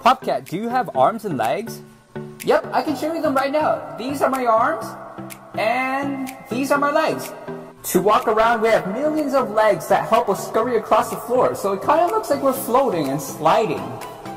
PopCat, do you have arms and legs? Yep, I can show you them right now. These are my arms, and these are my legs. To walk around, we have millions of legs that help us scurry across the floor, so it kind of looks like we're floating and sliding.